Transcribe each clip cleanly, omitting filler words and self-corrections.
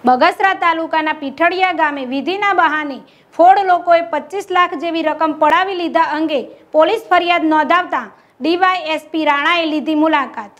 બગસરા તાલુકાના પીઠડિયા ગામે વિધિના બહાને ફોડ લોકોએ 25 લાખ જેવી રકમ પડાવી લીધા અંગે પોલીસ ફરિયાદ નોંધાવતા ડીવાયએસપી રાણાએ લીધી મુલાકાત।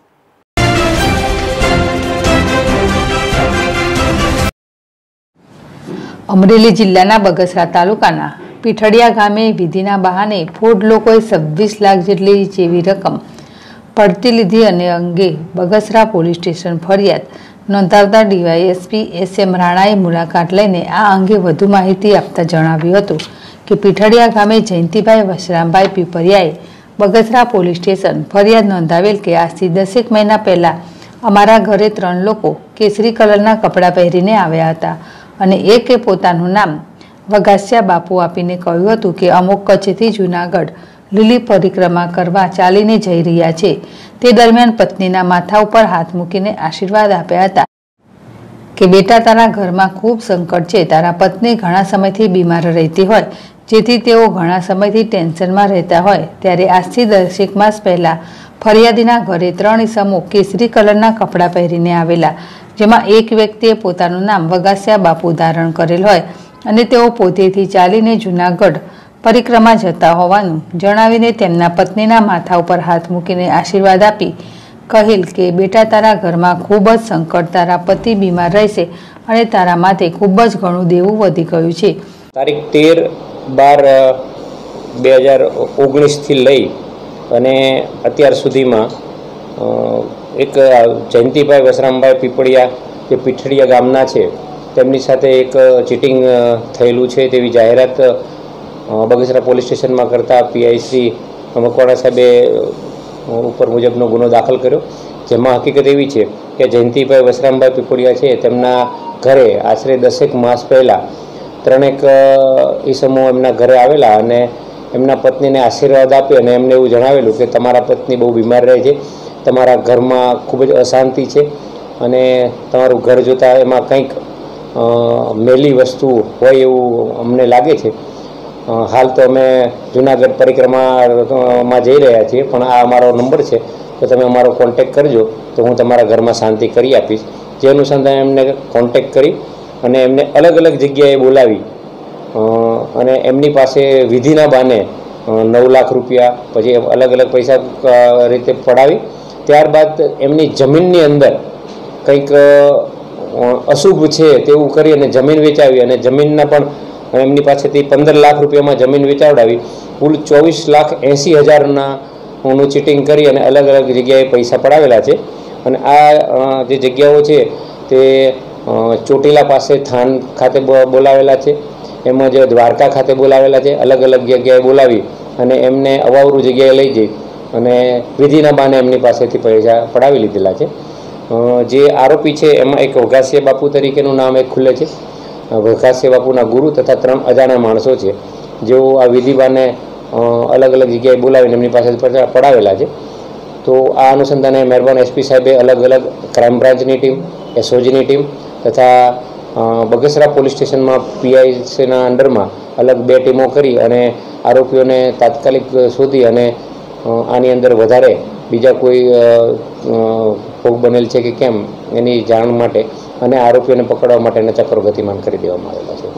અમરેલી જિલ્લાના બગસરા તાલુકાના પીઠડિયા ગામે વિધિના બહાને ફોડ લોકોએ 26 લાખ જેવી રકમ પડતી લીધી અને અંગે બગસરા પોલીસ સ્ટેશન ફરિયાદ નોંધાવતા ડીવાયએસપી એસએમ રાણાએ મુલાકાત લઈને આ અંગે વધુ માહિતી આપતા જણાવ્યું હતું કે પીઠડિયા ગામે જયંતિભાઈ વશરામભાઈ પીપરિયાએ બગસરા પોલીસ સ્ટેશન ફરિયાદ નોંધાવેલ કે આજથી 10 મહિના પહેલા અમારા ઘરે 3 લોકો કેસરી કલરના કપડાં પહેરીને આવ્યા હતા અને એકે પોતાનું નામ વગાસ્યા બાપુ આપીને કહ્યું હતું કે અમુક કચ્છથી જૂનાગઢ લીલી પરિક્રમા કરવા ચાલીને જઈ રહ્યા છે। તે દરમિયાન પત્નીના માથા ઉપર હાથ મૂકીને આશીર્વાદ આપ્યા હતા કે બેટા તારા ઘરમાં ખૂબ સંકટ છે, તારા પત્ની ઘણા સમયથી બીમાર રહેતી હોય જેથી તેઓ ઘણા સમયથી ટેન્શનમાં રહેતા હોય ત્યારે આજથી 10 માસ પહેલા ફરિયાદીના ઘરે 3 ઈસમો કેસરી કલરના કપડાં પહેરીને આવેલા, જેમાં એક વ્યક્તિએ પોતાનું નામ વગાસ્યા બાપુ ધારણ કરેલ હોય અને તેઓ પોતેથી ચાલીને જૂનાગઢ પરિક્રમા જતા હોવાનું જણાવીને તેમના પત્નીના માથા ઉપર હાથ મૂકીને આશીર્વાદ આપી કહેલ કે બેટા તારા ઘરમાં ખૂબ જ સંકટ, તારા પતિ બીમાર રહેશે અને તારા માથે ખૂબ જ ઘણું દેવું વધી ગયું છે। તારીખ 13/12/2019 થી લઈ અને અત્યાર સુધીમાં એક જયંતિભાઈ વશરામભાઈ પીપળિયા જે પીઠડિયા ગામના છે તેમની સાથે એક ચીટિંગ થયેલું છે તેવી જાહેરાત બગસરા પોલીસ સ્ટેશનમાં કરતા પીઆઈ શ્રી મકવાણા સાહેબે ઉપર મુજબનો ગુનો દાખલ કર્યો, જેમાં હકીકત એવી છે કે જયંતિભાઈ વશરામભાઈ પીપળિયા છે તેમના ઘરે આશરે 10 માસ પહેલાં 3 ઈસમો એમના ઘરે આવેલા અને એમના પત્નીને આશીર્વાદ આપી અને એમને એવું જણાવેલું કે તમારા પત્ની બહુ બીમાર રહે છે, તમારા ઘરમાં ખૂબ જ અશાંતિ છે અને તમારું ઘર જોતાં એમાં કંઈક મેલી વસ્તુ હોય એવું અમને લાગે છે। હાલ તો અમે જૂનાગઢ પરિક્રમામાં જઈ રહ્યા છીએ, પણ આ અમારો નંબર છે તો તમે અમારો કોન્ટેક્ટ કરજો તો હું તમારા ઘરમાં શાંતિ કરી આપીશ। જે અનુસંધાને એમને કોન્ટેક્ટ કરી અને એમને અલગ અલગ જગ્યાએ બોલાવી અને એમની પાસે વિધિના બહાને 9 લાખ રૂપિયા પછી અલગ અલગ પૈસા રીતે પડાવી ત્યારબાદ એમની જમીનની અંદર કંઈક અશુભ છે તેવું કરી અને જમીન વેચાવી અને જમીનના પણ એમની પાસેથી 15 લાખ રૂપિયામાં જમીન વેચાવડાવી કુલ 24,80,000નું ચીટિંગ કરી અને અલગ અલગ જગ્યાએ પૈસા પડાવેલા છે। અને આ જે જગ્યાઓ છે તે ચોટીલા પાસે થાન ખાતે બોલાવેલા છે, એમજ દ્વારકા ખાતે બોલાવેલા છે, અલગ અલગ જગ્યાએ બોલાવી અને એમને અવાવરું જગ્યાએ લઈ જઈ અને વિધિના બહાને એમની પાસેથી પૈસા પડાવી લીધેલા છે। જે આરોપી છે એમાં એક વગાસ્યા બાપુ તરીકેનું નામ એક ખુલે છે, વગાસ્યા બાપુના ગુરુ તથા 3 અજાણ્યા માણસો છે જેઓ આ વિધિ બહાને અલગ અલગ જગ્યાએ બોલાવીને એમની પાસે પડાવેલા છે। તો આ અનુસંધાને મહેરબાન એસપી સાહેબે અલગ અલગ ક્રાઇમ બ્રાન્ચની ટીમ, એસઓજીની ટીમ તથા બગસરા પોલીસ સ્ટેશનમાં પીઆઈસીના અંડરમાં અલગ 2 ટીમો કરી અને આરોપીઓને તાત્કાલિક શોધી અને આની અંદર વધારે બીજા કોઈ ભોગ બનેલ છે કે કેમ એની જાણ માટે અને આરોપીઓને પકડવા માટેના ચક્રો ગતિમાન કરી દેવામાં આવેલા છે।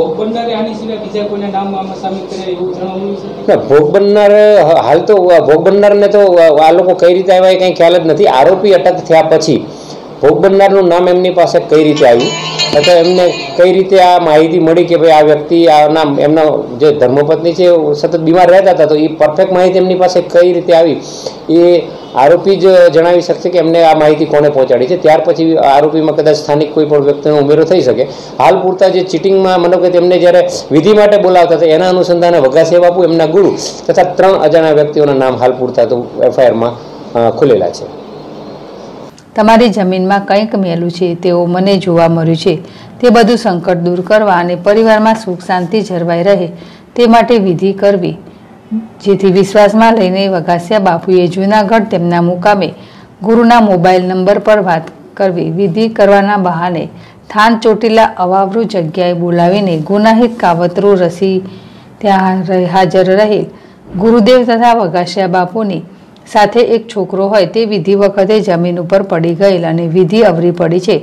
ભોગ બનનાર હાલ તો ભોગ બનનારને તો આ લોકો કઈ રીતે આવ્યા એ કંઈ ખ્યાલ જ નથી। આરોપી અટક થયા પછી ભોગ બનનારનું નામ એમની પાસે કઈ રીતે આવ્યું અથવા એમને કઈ રીતે આ માહિતી મળી કે ભાઈ આ વ્યક્તિ આ નામ એમના જે ધર્મપત્ની છે સતત બીમાર રહેતા હતા તો એ પરફેક્ટ માહિતી એમની પાસે કઈ રીતે આવી એ આરોપી જ જણાવી શકશે કે એમને આ માહિતી કોને પહોંચાડી છે। ત્યાર પછી આરોપીમાં કદાચ સ્થાનિક કોઈ પણ વ્યક્તિનો ઉમેરો થઈ શકે। હાલ પૂરતા જે ચીટિંગમાં મતલબ કે તેમને જ્યારે વિધિ માટે બોલાવતા હતા એના અનુસંધાને વગાસ્યા બાપુ, એમના ગુરુ તથા 3 અજાણ્યા વ્યક્તિઓના નામ હાલ પૂરતા તો એફઆઈઆરમાં ખુલેલા છે। તમારી જમીનમાં કંઈક મેલું છે તેવું મને જોવા મળ્યું છે, તે બધું સંકટ દૂર કરવા અને પરિવારમાં સુખ શાંતિ જળવાઈ રહે તે માટે વિધિ કરવી, જેથી વિશ્વાસમાં લઈને વગાસ્યા બાપુએ જૂનાગઢ તેમના મુકામે ગુરુના મોબાઈલ નંબર પર વાત કરવી, વિધિ કરવાના બહાને થાન ચોટીલા અવાવરૂ જગ્યાએ બોલાવીને ગુનાહિત કાવતરું રસી ત્યાં હાજર રહેલ ગુરુદેવ તથા વગાસ્યા બાપુની સાથે એક છોકરો હોય તે વિધિ વખતે જમીન ઉપર પડી ગયેલ અને વિધિ અવરી પડી છે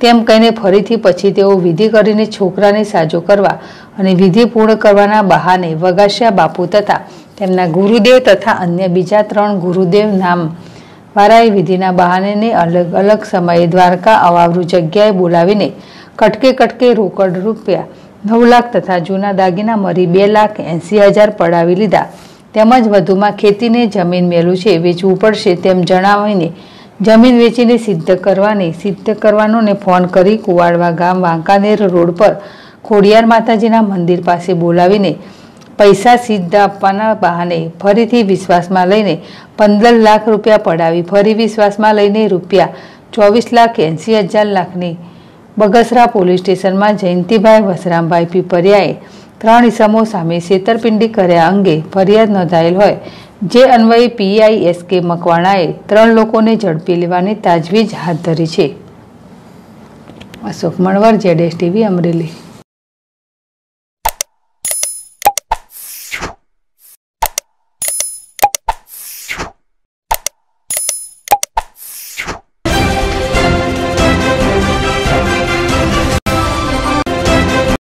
તેમ કહીને ફરીથી પછી તેઓ વિધિ કરીને છોકરાને સાજો કરવા અને વિધિ પૂર્ણ કરવાના બહાને વગાસ્યા બાપુ તથા તેમના ગુરુદેવ તથા અન્ય બીજા 3 ગુરુદેવ નામ વાળાએ વિધિના બહાને અલગ અલગ સમયે દ્વારકા અવાવરૂ જગ્યાએ બોલાવીને કટકે કટકે રોકડ રૂપિયા 9 લાખ તથા જૂના દાગીના મળી 2,80,000 પડાવી લીધા તેમજ વધુમાં ખેતીને જમીન મેલું છે વેચવું પડશે તેમ જણાવીને જમીન વેચીને સિદ્ધ કરવાનો ને ફોન કરી કુવાડવા ગામ વાંકાનેર રોડ પર ખોડિયાર માતાજીના મંદિર પાસે બોલાવીને પૈસા સિદ્ધ આપવાના બહાને ફરીથી વિશ્વાસમાં લઈને 15 લાખ રૂપિયા પડાવી ફરી વિશ્વાસમાં લઈને રૂપિયા 24,80,000 બગસરા પોલીસ સ્ટેશનમાં જયંતિભાઈ વસરામભાઈ પીપરિયાએ 3 ઇસમો સામે છેતરપિંડી કર્યા અંગે ફરિયાદ નોંધાયેલ હોય જે અન્વયે PISK મકવાણાએ 3 લોકોને ઝડપી લેવાની તાજવીજ હાથ ધરી છે। અશોક મણવર ZSTV અમરેલી।